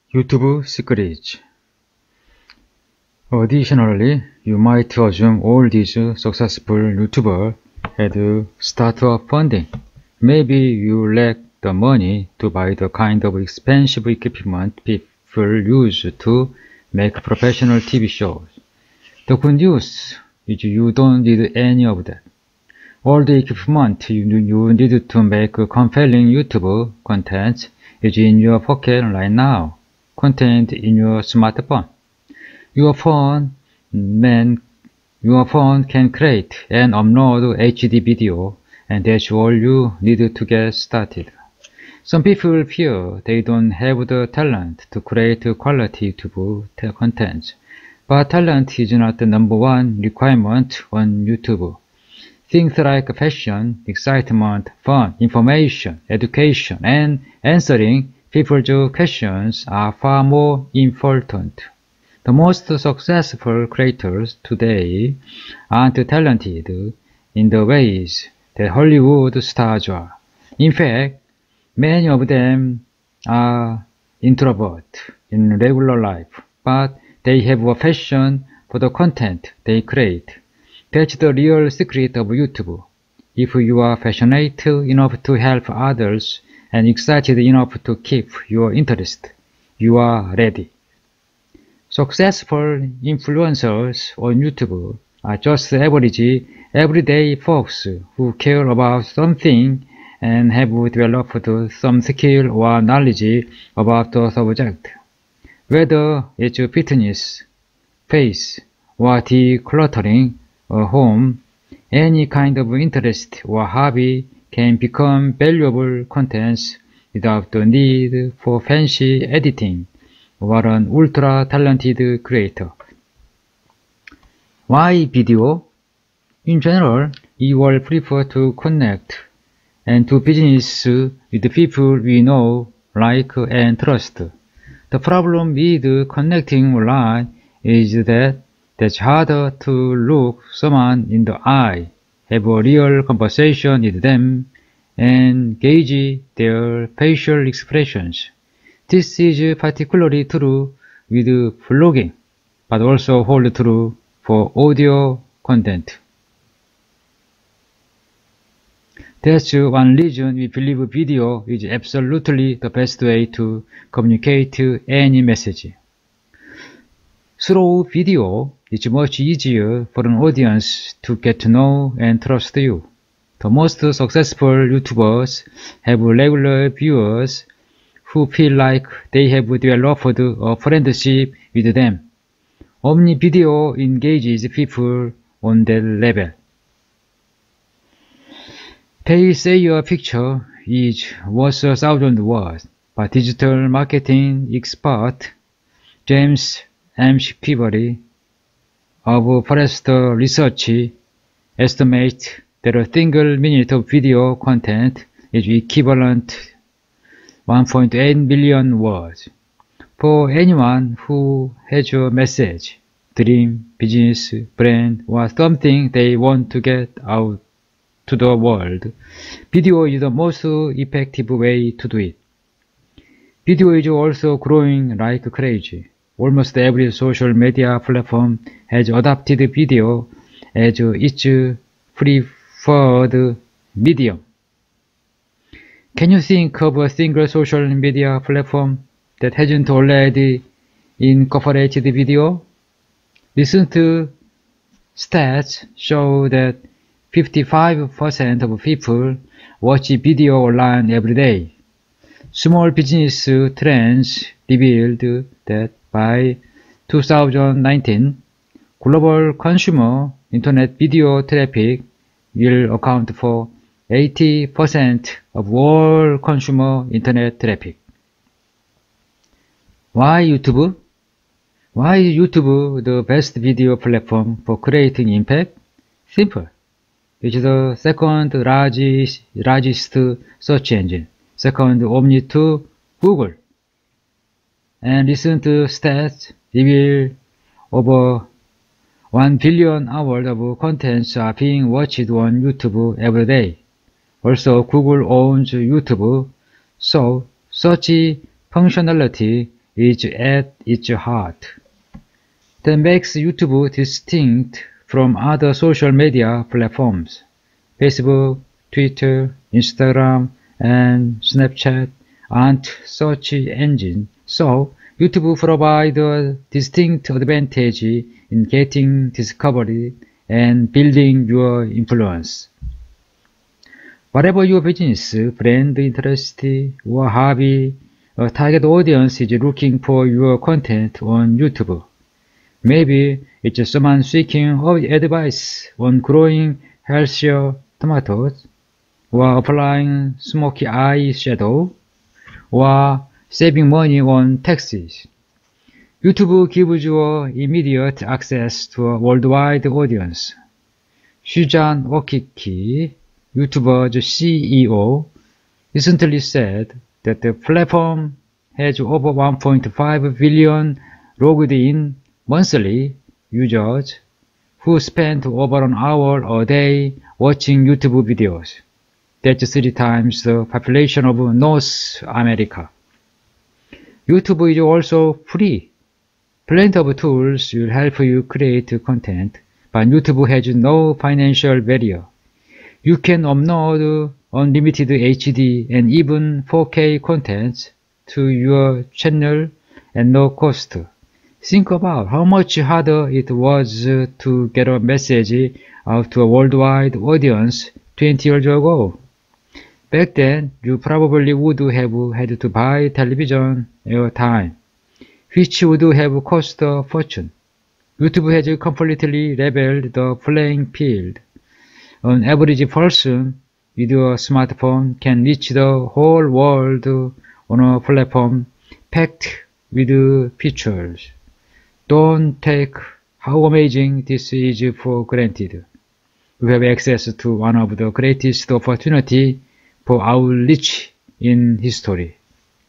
YouTube secrets. Additionally, you might assume all these successful YouTubers had startup funding. Maybe you lack the money to buy the kind of expensive equipment people use to make professional TV shows. The good news is you don't need any of that. All the equipment you need to make compelling YouTube content is in your pocket right now, contained in your smartphone. Your phone can create and upload HD video, and that's all you need to get started. Some people fear they don't have the talent to create quality YouTube content, but talent is not the number one requirement on YouTube. Things like passion, excitement, fun, information, education, and answering people's questions are far more important. The most successful creators today aren't talented in the ways that Hollywood stars are. In fact, many of them are introverts in regular life, but they have a passion for the content they create. That's the real secret of YouTube. If you are passionate enough to help others and excited enough to keep your interest, you are ready. Successful influencers on YouTube are just average, everyday folks who care about something and have developed some skill or knowledge about the subject. Whether it's fitness, face, or decluttering a home, any kind of interest or hobby can become valuable contents without the need for fancy editing or an ultra-talented creator. Why video? In general, we all prefer to connect and do business with people we know, like, and trust. The problem with connecting online is that it's harder to look someone in the eye, have a real conversation with them, and gauge their facial expressions. This is particularly true with blogging, but also holds true for audio content. That's one reason we believe video is absolutely the best way to communicate any message. Through video, it's much easier for an audience to get to know and trust you. The most successful YouTubers have regular viewers who feel like they have developed a friendship with them. Only video engages people on that level. They say your picture is worth 1,000 words, but digital marketing expert James McQuarrie of Forrester Research estimates that a single minute of video content is equivalent 1.8 billion words. For anyone who has a message, dream, business, brand, or something they want to get out to the world, video is the most effective way to do it. Video is also growing like crazy. Almost every social media platform has adopted video as its preferred medium. Can you think of a single social media platform that hasn't already incorporated video? Recent stats show that 55% of people watch video online every day. Small Business Trends revealed that by 2019, global consumer internet video traffic will account for 80% of all consumer internet traffic. Why YouTube? Why is YouTube the best video platform for creating impact? Simple. It's the second largest search engine, second only to Google. And recent stats reveal over 1 billion hours of contents are being watched on YouTube every day. Also, Google owns YouTube, so search functionality is at its heart. That makes YouTube distinct from other social media platforms. Facebook, Twitter, Instagram, and Snapchat aren't search engines, so YouTube provides a distinct advantage in getting discovered and building your influence. Whatever your business, brand interest, or hobby, a target audience is looking for your content on YouTube. Maybe it's someone seeking advice on growing healthier tomatoes, or applying smoky eye shadow, or saving money on taxes. YouTube gives you immediate access to a worldwide audience. Susan Wojcicki, YouTube's CEO, recently said that the platform has over 1.5 billion logged-in monthly users who spend over an hour a day watching YouTube videos. That's 3 times the population of North America. YouTube is also free. Plenty of tools will help you create content, but YouTube has no financial barrier. You can upload unlimited HD and even 4K content to your channel at no cost. Think about how much harder it was to get a message out to a worldwide audience 20 years ago. Back then, you probably would have had to buy television airtime, which would have cost a fortune. YouTube has completely leveled the playing field. An average person with a smartphone can reach the whole world on a platform packed with features. Don't take how amazing this is for granted. You have access to one of the greatest opportunities for outreach in history.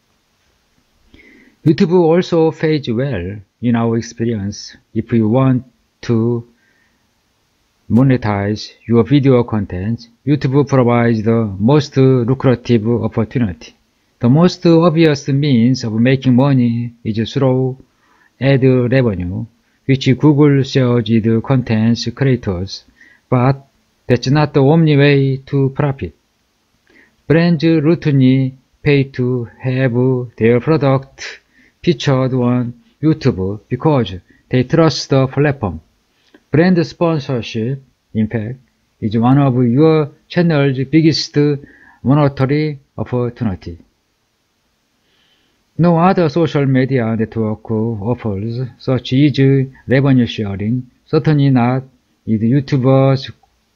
YouTube also pays well, in our experience, if you want to monetize your video content. YouTube provides the most lucrative opportunity. The most obvious means of making money is through ad revenue, which Google shares with content creators, but that's not the only way to profit. Brands routinely pay to have their product featured on YouTube because they trust the platform. Brand sponsorship, in fact, is one of your channel's biggest monetary opportunity. No other social media network offers such easy revenue sharing, certainly not with YouTube's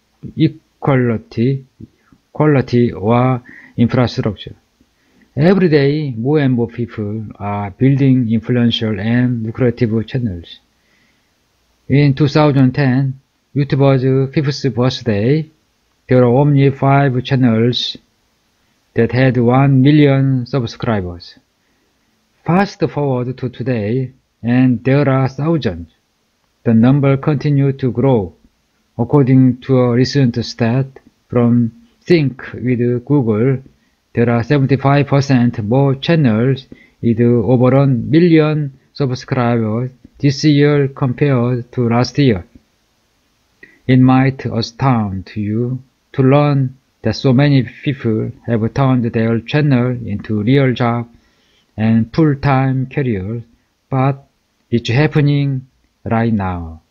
quality or infrastructure. Every day, more and more people are building influential and lucrative channels. In 2010, YouTube's 5th birthday, there were only 5 channels that had 1 million subscribers. Fast forward to today, and there are thousands. The number continues to grow. According to a recent stat from Think with Google, there are 75% more channels with over 1 million subscribers this year compared to last year. It might astound you to learn that so many people have turned their channel into real jobs and full-time careers, but it's happening right now.